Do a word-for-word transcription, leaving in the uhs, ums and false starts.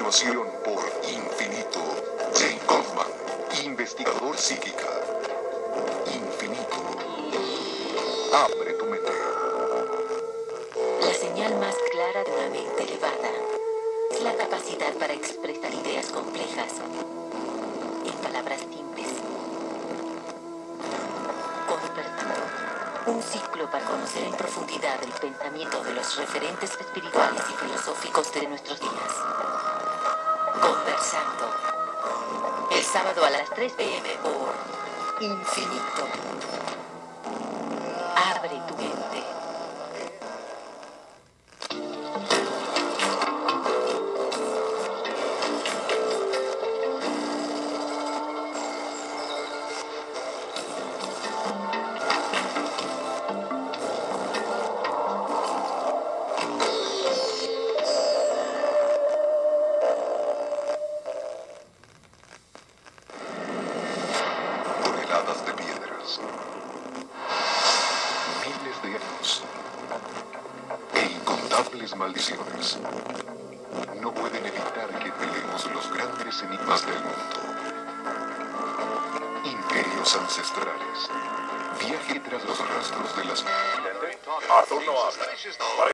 continuación, por Infinito, Jane Goldman, investigador psíquica. Infinito. Abre tu mente. La señal más clara de una mente elevada es la capacidad para expresar ideas complejas en palabras simples. Conversando, un ciclo para conocer en profundidad el pensamiento de los referentes espirituales y filosóficos de nuestros días. Conversando, el sábado a las tres pe eme por Infinito. Abre tu mente. Toneladas de piedras, miles de años e incontables maldiciones no pueden evitar que velemos los grandes enigmas del mundo. Imperios ancestrales. Viaje tras los rastros de las... Arthur no habla.